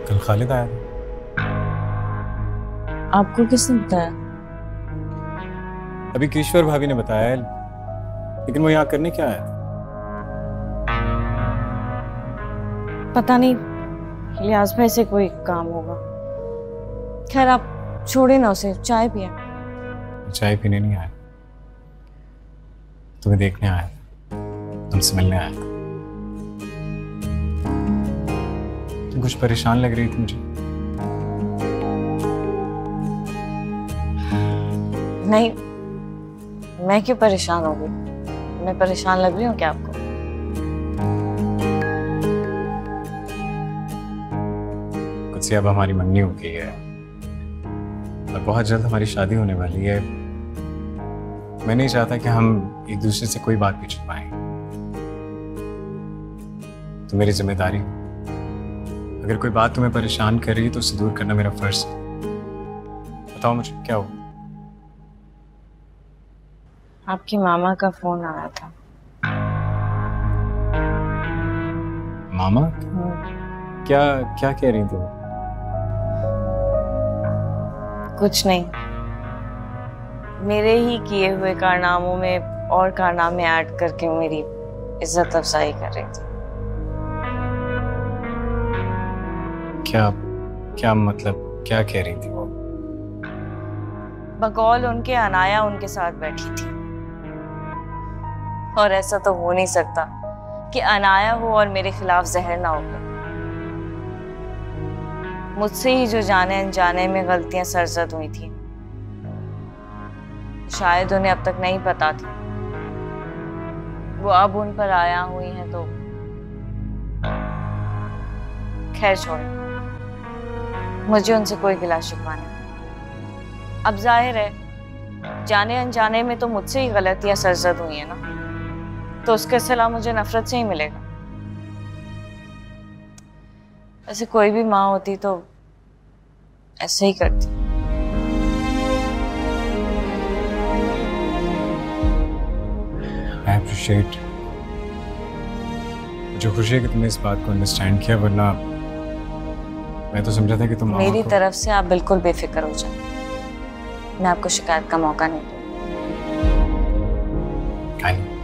कल खालिद आया था। आपको किसने बताया? अभी किश्वर भाभी ने बताया है, लेकिन वो यहाँ करने क्या आया था? पता नहीं, लियाज भाई से कोई काम होगा। खैर आप छोड़े ना उसे, चाय पिए। चाय पीने नहीं आया, तुम्हें देखने आया, तुमसे मिलने आया। तुम कुछ परेशान लग रही थी मुझे। नहीं, मैं क्यों परेशान हो गई? मैं परेशान लग रही हूँ क्या आपको? कुछ से अब हमारी मंगनी हो गई है और बहुत जल्द हमारी शादी होने वाली है। मैं नहीं चाहता कि हम एक दूसरे से कोई बात भी छुपाएं। तो मेरी जिम्मेदारी हो, अगर कोई बात तुम्हें परेशान कर रही है तो उसे दूर करना मेरा फर्ज है। बताओ मुझे क्या हो? आपकी मामा का फोन आया था। मामा? क्या क्या कह रही थी वो? कुछ नहीं, मेरे ही किए हुए कारनामों में और कारनामे ऐड करके मेरी इज्जत अफजाई कर रही थी। क्या क्या मतलब, क्या कह रही थी वो? बकौल उनके अनाया उनके साथ बैठी थी, और ऐसा तो हो नहीं सकता कि अनाया हो और मेरे खिलाफ जहर ना हो। मुझसे ही जो जाने अनजाने में गलतियां सरजद हुई थी, शायद उन्हें अब तक नहीं पता थी। वो अब उन पर आया हुई हैं तो खैर छोड़ो, मुझे उनसे कोई गिला शिकवा नहीं। अब जाहिर है जाने अनजाने में तो मुझसे ही गलतियां सरजद हुई हैं ना, तो उसके सिला मुझे नफरत से ही मिलेगा। ऐसे कोई भी माँ होती तो ऐसे ही करती। I appreciate, मुझे खुशी है कि तुमने इस बात को अंडरस्टैंड किया, वरना मैं तो समझा था कि तुम मेरी तरफ से आप बिल्कुल बेफिक्र हो जाए, मैं आपको शिकायत का मौका नहीं दूंगी।